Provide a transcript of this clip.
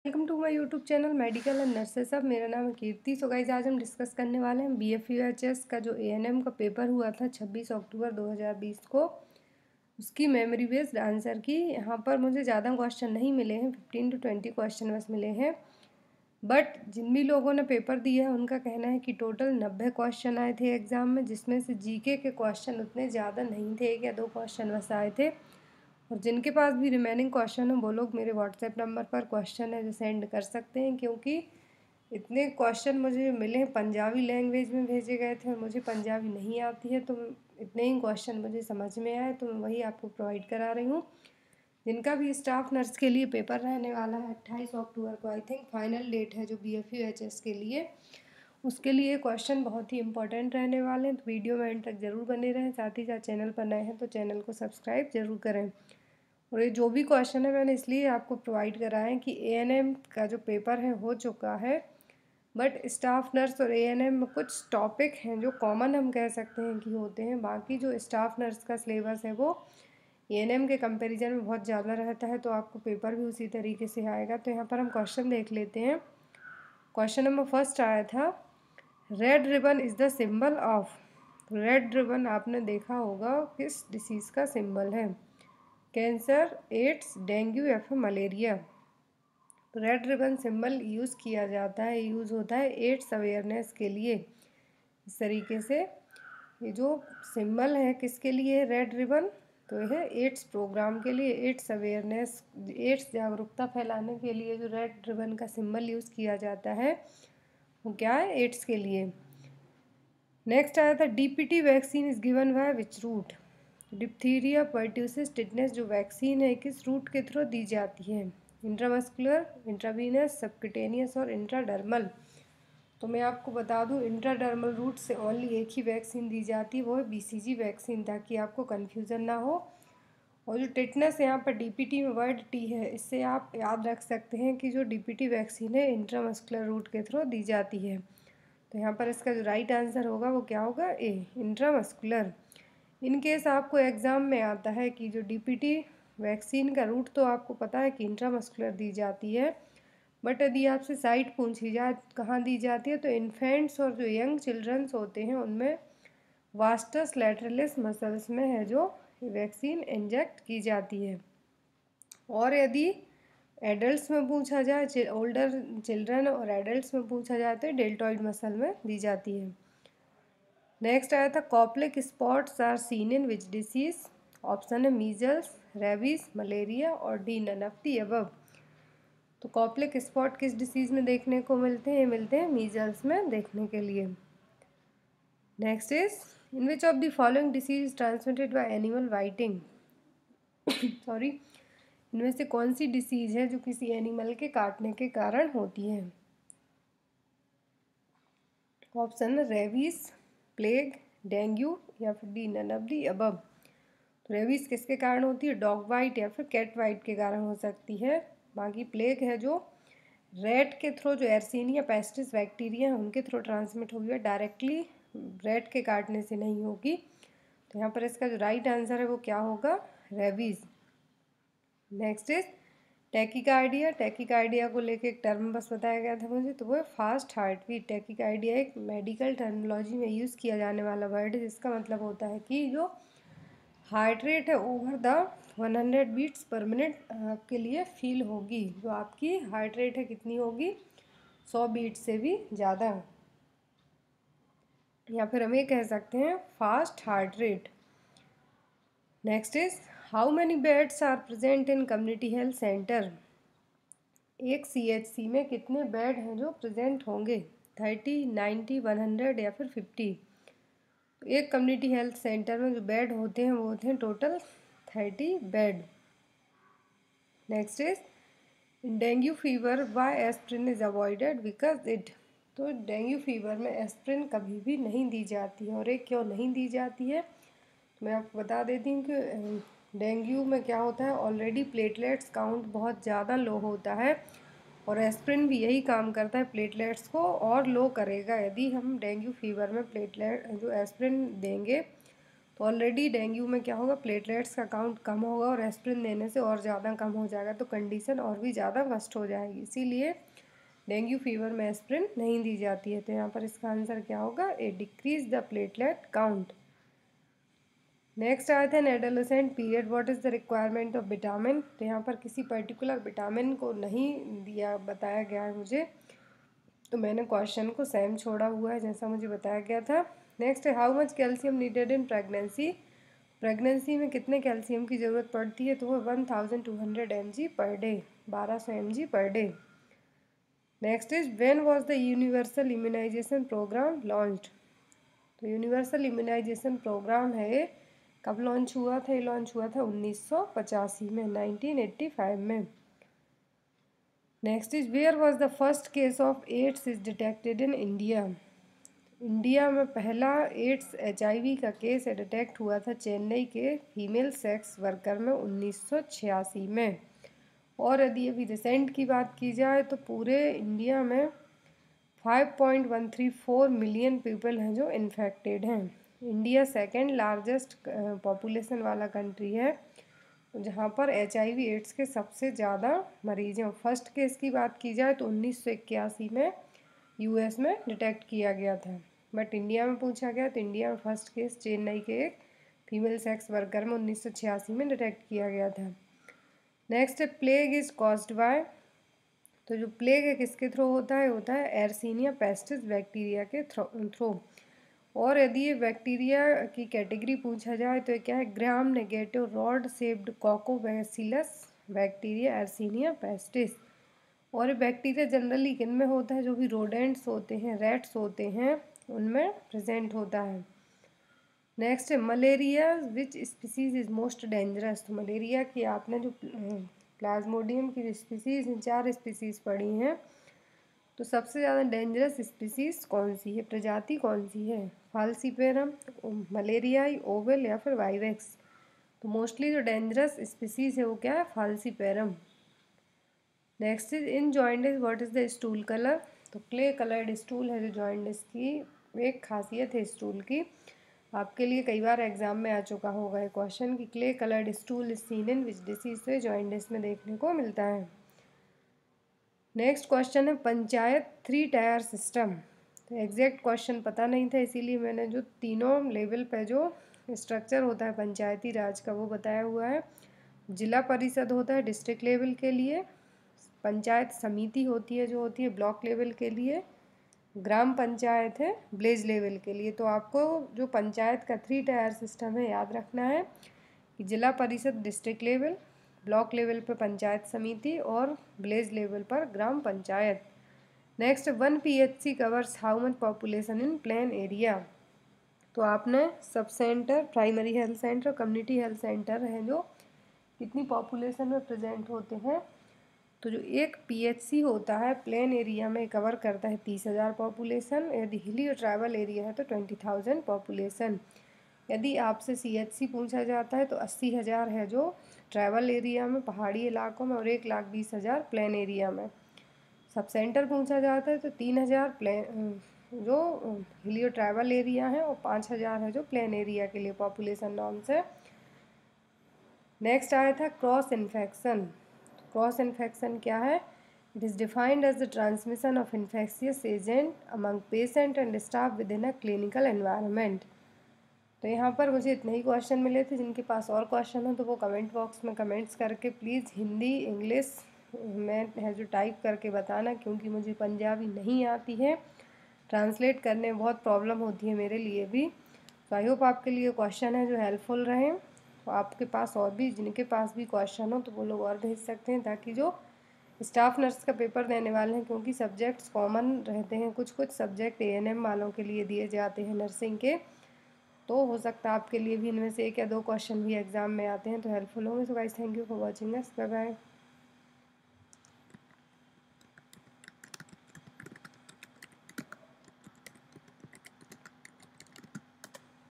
Welcome to my YouTube channel medical and nurses. अब मेरा नाम है कीर्ति। सो गाइस, आज हम डिस्कस करने वाले हैं BFUHS का जो ANM का पेपर हुआ था 26 अक्टूबर 2020 को, उसकी मेमोरी बेस्ड आंसर की। यहाँ पर मुझे ज़्यादा क्वेश्चन नहीं मिले हैं, 15 to 20 क्वेश्चन बस मिले हैं। बट जिन भी लोगों ने पेपर दिया है उनका कहना है कि टोटल 90 क्वेश्चन आए थे एग्ज़ाम में, जिसमें से GK के क्वेश्चन उतने ज़्यादा नहीं थे, 1 या 2 क्वेश्चन बस आए थे। और जिनके पास भी रिमेनिंग क्वेश्चन है वो लोग मेरे व्हाट्सएप नंबर पर क्वेश्चन है जो सेंड कर सकते हैं, क्योंकि इतने क्वेश्चन मुझे मिले हैं पंजाबी लैंग्वेज में भेजे गए थे और मुझे पंजाबी नहीं आती है, तो इतने ही क्वेश्चन मुझे समझ में आए तो मैं वही आपको प्रोवाइड करा रही हूँ। जिनका भी स्टाफ नर्स के लिए पेपर रहने वाला है 28 अक्टूबर को, आई थिंक फाइनल डेट है जो BFUHS के लिए, उसके लिए क्वेश्चन बहुत ही इंपॉर्टेंट रहने वाले हैं। तो वीडियो में एंड तक ज़रूर बने रहें। साथ ही साथ चैनल पर नए हैं तो चैनल को सब्सक्राइब ज़रूर करें। और ये जो भी क्वेश्चन है मैंने इसलिए आपको प्रोवाइड करा है कि ANM का जो पेपर है हो चुका है, बट स्टाफ नर्स और ANM में कुछ टॉपिक हैं जो कॉमन हम कह सकते हैं कि होते हैं। बाकी जो स्टाफ नर्स का सिलेबस है वो ANM के कंपैरिजन में बहुत ज़्यादा रहता है, तो आपको पेपर भी उसी तरीके से आएगा। तो यहाँ पर हम क्वेश्चन देख लेते हैं। क्वेश्चन नंबर फर्स्ट आया था, red ribbon is the symbol of. Red ribbon आपने देखा होगा किस डिसीज़ का सिंबल है? कैंसर, एड्स, डेंगू या फिर मलेरिया। तो रेड रिबन सिंबल यूज़ किया जाता है, यूज़ होता है एड्स अवेयरनेस के लिए। इस तरीके से ये जो सिंबल है किसके लिए रेड रिबन, तो यह है एड्स प्रोग्राम के लिए, एड्स अवेयरनेस, एड्स जागरूकता फैलाने के लिए जो रेड रिबन का सिंबल यूज़ किया जाता है वो क्या है? एड्स के लिए। नेक्स्ट आया था, DPT vaccine is given by which route. Diphtheria, pertussis, tetanus जो वैक्सीन है किस रूट के थ्रू दी जाती है? इंट्रामस्कुलर, इंट्रावीनस, सबक्यूटेनियस और इंट्राडर्मल। तो मैं आपको बता दूं, इंट्राडर्मल रूट से ओनली एक ही वैक्सीन दी जाती है, वो है BCG वैक्सीन, ताकि आपको कन्फ्यूज़न ना हो। और जो टिटनेस यहाँ पर DPT में वर्ड टी है, इससे आप याद रख सकते हैं कि जो DPT वैक्सीन है इंट्रामस्कुलर रूट के थ्रू दी जाती है। तो यहाँ पर इसका जो राइट आंसर होगा वो क्या होगा? A, intramuscular. इन केस आपको एग्ज़ाम में आता है कि जो DPT वैक्सीन का रूट तो आपको पता है कि इंट्रामस्कुलर दी जाती है, बट यदि आपसे साइट पूछी जाए कहाँ दी जाती है, तो इन्फेंट्स और जो यंग चिल्ड्रंस होते हैं उनमें वास्टस लैटरलिस मसल्स में है जो वैक्सीन इंजेक्ट की जाती है। और यदि एडल्ट्स में पूछा जाए, ओल्डर चिल्ड्रन और एडल्ट्स में पूछा जाए तो डेल्टॉइड मसल में दी जाती है। नेक्स्ट आया था, Koplik spots are seen in which disease. Option है मीजल्स, रेबीज, मलेरिया और D, none of the above. तो कॉप्लिक स्पॉट किस डिसीज में देखने को मिलते हैं? ये मिलते हैं मीजल्स में देखने के लिए। Next is, in which of the following disease transmitted by animal biting. Sorry, इनमें से कौन सी डिसीज है जो किसी एनिमल के काटने के कारण होती है? ऑप्शन है रेबीज, प्लेग, डेंगू या फिर D, none of the above. तो रेबीज किसके कारण होती है? डॉग बाइट या फिर कैट बाइट के कारण हो सकती है। बाकी प्लेग है जो रेट के थ्रू, जो एर्सीनिया पेस्टिस बैक्टीरिया है उनके थ्रू ट्रांसमिट होगी, है डायरेक्टली रेट के काटने से नहीं होगी। तो यहाँ पर इसका जो राइट आंसर है वो क्या होगा? Rabies. Next is tachycardia. Tachycardia को लेके एक टर्म बस बताया गया था मुझे, तो वो है फास्ट हार्ट बीट। टैकीकार्डिया एक मेडिकल टर्मिनोलॉजी में यूज़ किया जाने वाला वर्ड है, जिसका मतलब होता है कि जो हार्ट रेट है over the 100 beats per minute आपके लिए फील होगी। जो आपकी हार्ट रेट है कितनी होगी? 100 बीट से भी ज़्यादा, या फिर हम ये कह सकते हैं fast heart rate. Next is, how many beds are present in community health centre. एक CHC में कितने बेड हैं जो प्रेजेंट होंगे? 30, 90, 100 या फिर 50। तो एक कम्युनिटी हेल्थ सेंटर में जो बेड होते हैं वो होते हैं total 30 bed. Next is, dengue fever why aspirin is avoided because it. तो डेंगू फीवर में एस्प्रिन कभी भी नहीं दी जाती है, और एक क्यों नहीं दी जाती है तो मैं आपको बता देती हूँ कि डेंगू में क्या होता है, ऑलरेडी प्लेटलेट्स काउंट बहुत ज़्यादा लो होता है, और एस्प्रिन भी यही काम करता है, प्लेटलेट्स को और लो करेगा। यदि हम डेंगू फीवर में प्लेटलेट जो एस्प्रिन देंगे तो ऑलरेडी डेंगू में क्या होगा, प्लेटलेट्स का काउंट कम होगा और एस्प्रिन देने से और ज़्यादा कम हो जाएगा, तो कंडीशन और भी ज़्यादा वर्स्ट हो जाएगी। इसीलिए डेंगू फीवर में एस्प्रिन नहीं दी जाती है। तो यहाँ पर इसका आंसर क्या होगा, A decrease the platelet count. Next आया था, an adolescent period what is the requirement of vitamin. तो यहाँ पर किसी पर्टिकुलर विटामिन को नहीं दिया बताया गया है मुझे, तो मैंने क्वेश्चन को सेम छोड़ा हुआ है जैसा मुझे बताया गया था। नेक्स्ट है, how much calcium needed in pregnancy. Pregnancy में कितने कैल्शियम की ज़रूरत पड़ती है, तो वो 1200 mg per day, 1200 mg per day. Next is, when was the universal immunization programme launched. तो यूनिवर्सल इम्यूनाइजेशन प्रोग्राम है, कब लॉन्च हुआ था, ये लॉन्च हुआ था 1985 में, 1985 में। Next is, where was the first case of AIDS is detected in India. India में पहला एड्स HIV का केस डिटेक्ट हुआ था चेन्नई के फीमेल सेक्स वर्कर में 1986 में। और यदि अभी रिसेंट की बात की जाए तो पूरे इंडिया में 5.134 मिलियन पीपल हैं जो इन्फेक्टेड हैं। इंडिया सेकेंड लार्जेस्ट पॉपुलेशन वाला कंट्री है जहाँ पर HIV एड्स के सबसे ज़्यादा मरीज हैं। फर्स्ट केस की बात की जाए तो 1981 में US में डिटेक्ट किया गया था, बट इंडिया में पूछा गया तो इंडिया में फर्स्ट केस चेन्नई के एक फीमेल सेक्स वर्कर में 1986 में डिटेक्ट किया गया था। नेक्स्ट है, प्लेग इज कॉज्ड बाय। तो जो प्लेग है किसके थ्रू होता है एर्सीनिया पेस्टिस बैक्टीरिया के थ्रू। और यदि ये बैक्टीरिया की कैटेगरी पूछा जाए तो क्या है, gram negative rod shaped coccobacillus bacteria Yersinia pestis. और ये बैक्टीरिया जनरली किन में होता है, जो भी रोडेंट्स होते हैं, रैट्स होते हैं, उनमें प्रेजेंट होता है। नेक्स्ट है, malaria which species is most dangerous. तो मलेरिया की आपने जो प्लाज्मोडियम की स्पीसीज हैं, 4 स्पीसीज पढ़ी हैं, तो सबसे ज़्यादा डेंजरस स्पीसीज कौन सी है, प्रजाति कौन सी है, फाल्सीपेरम, मलेरियाई, ओवेल या फिर वाइवेक्स। तो मोस्टली जो डेंजरस स्पीसीज है वो क्या है, falciparum. Next is, in jaundice what is the stool colour. तो क्ले कलर्ड स्टूल है जो जॉइंडिस की एक खासियत है स्टूल की। आपके लिए कई बार एग्जाम में आ चुका होगा ये क्वेश्चन कि clay coloured stool is seen in which disease, से जॉइंडिस में देखने को मिलता है। नेक्स्ट क्वेश्चन है, पंचायत 3 टायर सिस्टम। तो एग्जैक्ट क्वेश्चन पता नहीं था, इसीलिए मैंने जो तीनों लेवल पे जो स्ट्रक्चर होता है पंचायती राज का वो बताया हुआ है। जिला परिषद होता है डिस्ट्रिक्ट लेवल के लिए, पंचायत समिति होती है जो होती है ब्लॉक लेवल के लिए, ग्राम पंचायत है विलेज लेवल के लिए। तो आपको जो पंचायत का 3 टायर सिस्टम है याद रखना है कि जिला परिषद डिस्ट्रिक्ट लेवल, ब्लॉक लेवल पर पंचायत समिति और विलेज लेवल पर ग्राम panchayat. Next, 1 PHC covers how much population in plain area. तो आपने sub centre, primary health centre, community health centre हैं जो कितनी पॉपुलेशन में प्रेजेंट होते हैं। तो जो एक PHC होता है प्लेन एरिया में कवर करता है 30,000 पॉपुलेशन, यदि हिली और ट्राइबल एरिया है तो 20,000 पॉपुलेशन। यदि आपसे CHC पूछा जाता है तो 80,000 है जो ट्राइबल एरिया में, पहाड़ी इलाकों में, और 1,20,000 प्लेन एरिया में। सब सेंटर पूछा जाता है तो 3,000 प्लेन जो हिली और ट्राइबल एरिया है और 5,000 है जो प्लेन एरिया के लिए पॉपुलेशन नॉर्म्स है। नेक्स्ट आया था क्रॉस इन्फेक्शन। क्रॉस इन्फेक्शन क्या है, it is defined as the transmission of infectious agent among patient and staff within a clinical environment. तो यहाँ पर मुझे इतने ही क्वेश्चन मिले थे, जिनके पास और क्वेश्चन हो तो वो कमेंट बॉक्स में कमेंट्स करके प्लीज़ हिंदी इंग्लिश में है जो टाइप करके बताना, क्योंकि मुझे पंजाबी नहीं आती है, ट्रांसलेट करने में बहुत प्रॉब्लम होती है मेरे लिए भी। तो आई होप आपके लिए क्वेश्चन है जो हेल्पफुल रहे। तो आपके पास और भी जिनके पास भी क्वेश्चन हो तो वो लोग और भेज सकते हैं, ताकि जो स्टाफ नर्स का पेपर देने वाले हैं, क्योंकि सब्जेक्ट्स कॉमन रहते हैं, कुछ कुछ सब्जेक्ट ANM वालों के लिए दिए जाते हैं नर्सिंग के, तो हो सकता है आपके लिए भी इनमें से 1 या 2 क्वेश्चन भी एग्जाम में आते हैं तो हेल्पफुल होंगे। So guys, thank you for watching us, bye bye.